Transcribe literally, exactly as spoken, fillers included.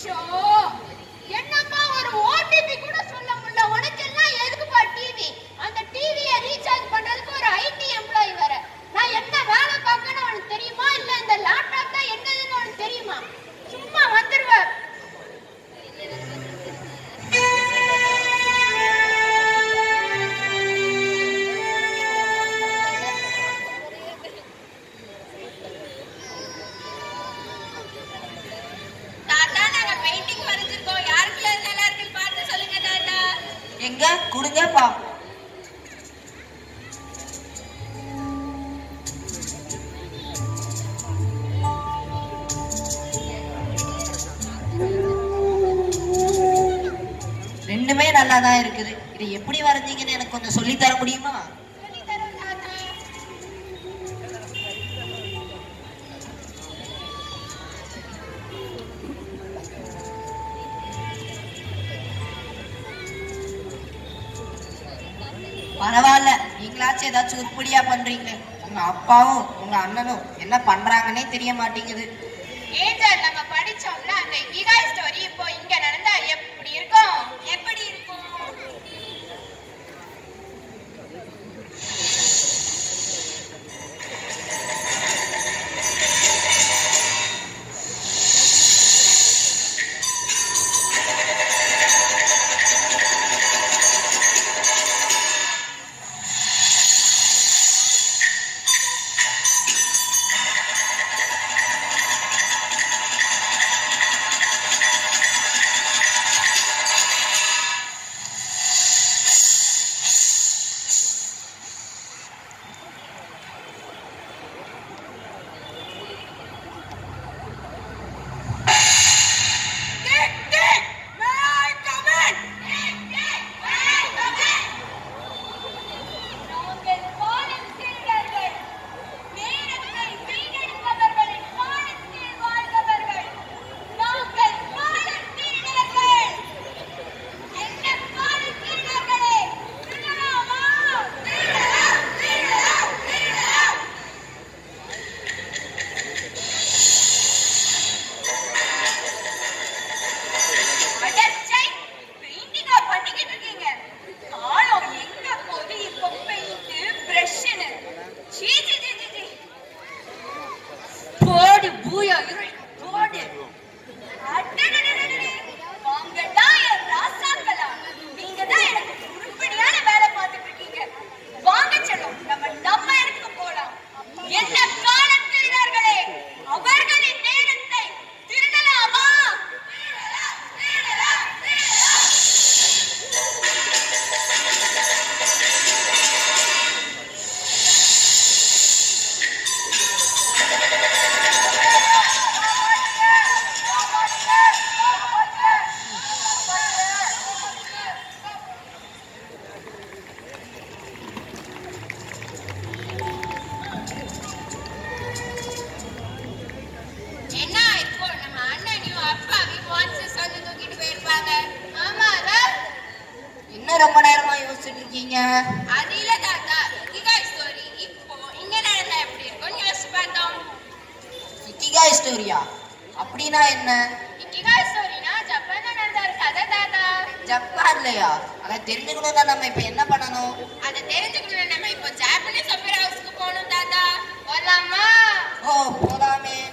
என்னப்பா ஒரு ஓடிபி கூட சொல்ல முடியல. உனக்கு எல்லாம் எதுக்குப்பா டிவி? அந்த டிவியை ரீசார்ஜ் பண்றதுக்கு ஒரு ஐடி எம்ப்ளாயி வர. நான் என்ன வேலை பார்க்கணும் உனக்கு தெரியுமா? இல்ல இந்த லேப்டாப் தான் என்னதுன்னு உனக்கு தெரியுமா? சும்மா வந்துருவ. எங்க குடுங்கப்பா. ரெண்டுமே நல்லா தான் இருக்குது. இது எப்படி வரைஞ்சீங்கன்னு எனக்கு கொஞ்சம் சொல்லி தர முடியுமா? பரவாயில்ல, நீங்களாச்சும் ஏதாச்சும் உருப்படியா பண்றீங்க. உங்க அப்பாவும் உங்க அண்ணனும் என்ன பண்றாங்கன்னே தெரிய மாட்டேங்குது. ஏஞ்சல், நம்ம படிச்சோம்ல அந்த இகிகாய் ஸ்டோரி இப்போ இங்க நடந்தா எப்படி இருக்கும்? எப்படி இருக்கும்? ரொம்ப நேரமா யோசிச்சுட்டு இருக்கீங்க? அது இல்ல தாத்தா, இகிகாய் ஸ்டோரி இப்போ இங்க நடந்தா எப்படி இருக்கும்னு யோசிச்சு பார்த்தோம். இகிகாய் ஸ்டோரியா? அப்படின்னா என்ன? இகிகாய் ஸ்டோரினா ஜப்பான்ல நடந்த ஒரு கதை தாத்தா. ஜப்பான்லயா? அதை தெரிஞ்சுக்கணும்னா நம்ம இப்ப என்ன பண்ணணும்? அதை தெரிஞ்சுக்கணும்னா நம்ம இப்போ ஜாப்பனீஸ் ஆபரா ஹவுஸ்க்கு போகணும் தாத்தா. போலாமா? ஓ போலாமே.